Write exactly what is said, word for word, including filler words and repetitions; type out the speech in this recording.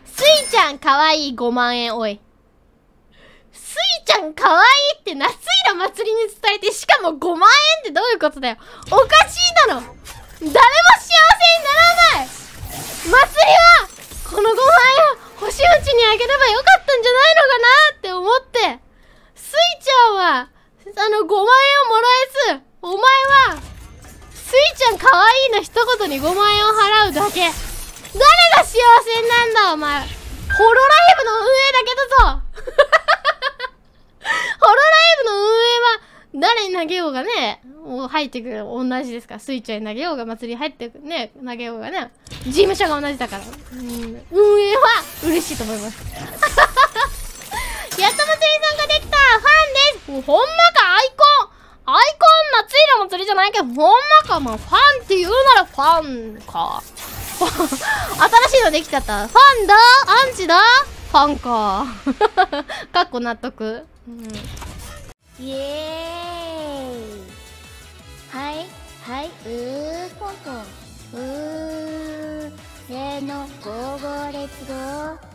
スイちゃんかわいいごまんえん、おい。スイちゃんかわいいって夏色祭りに伝えて、しかもごまんえんってどういうことだよ。おかしいだろ。誰も幸せにならない。祭りはこのごまんえんを星打ちにあげればよかったんじゃないのかなって思って、スイちゃんはあのごまんえんをもらえず、お前はスイちゃんかわいいの一言にごまんえんを払うだけ。誰が幸せになんだお前。ホロライブの運営だけだぞホロライブの運営は誰に投げようがね、もう入ってくる同じですから。スイちゃんに投げようが祭りに入ってくるね、投げようがね、事務所が同じだから、うん、運営は嬉しいと思いますやっと祭りさんができた。ファンです。ほんまか。アイコンアイコン夏色祭りじゃないけど、ほんまか。まあファンって言うならファンか新しいのできちゃった。ファンだアンチだファンかかっこ納得。うん、 イエーイ。はいはい、うーポンポン、うー例のゴーゴーレッツゴー。